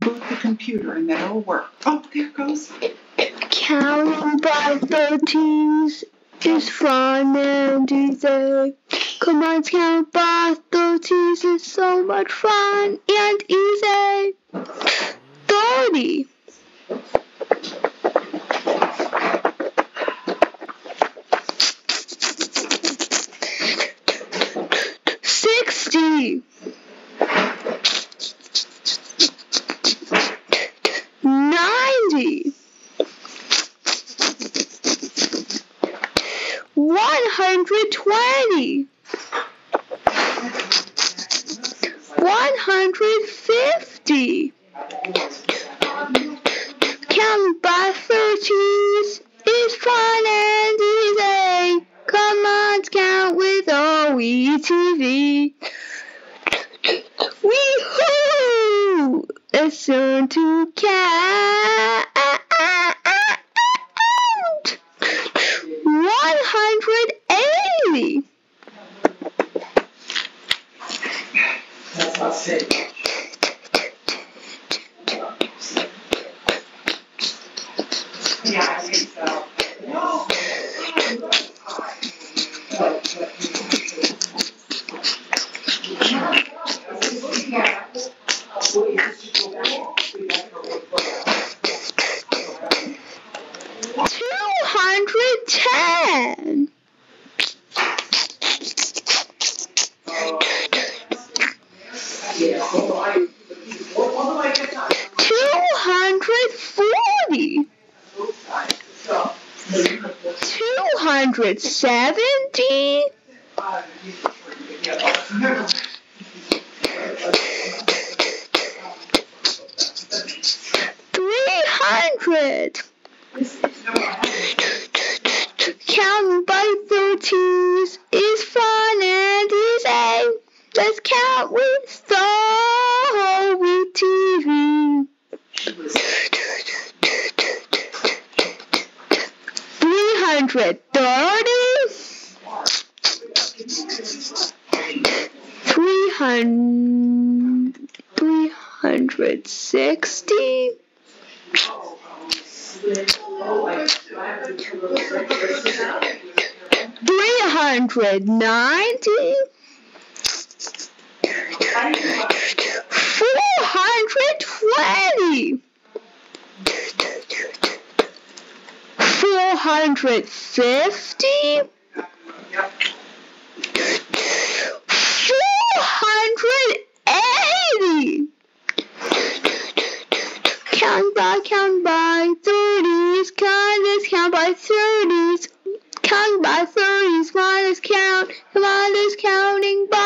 Boot the computer and then it'll work. Oh, there it goes. Counting by 13s is fun and easy. Come on, count by 13s is so much fun and easy. 30. 60. 90. 120. 150. Counting by 30s is fun and easy. Come on, count with OETV. Wee-hoo! It's soon to count. 180. That's not safe. Yeah, I think so. No. 210. 240. 270. 300. Counting by 30s is fun and easy. Let's count with OETV. 330. 360. 390. 420. 450. 480. Count by 30s. Count by 30s. Count by 30s. One is count. Come on, is counting by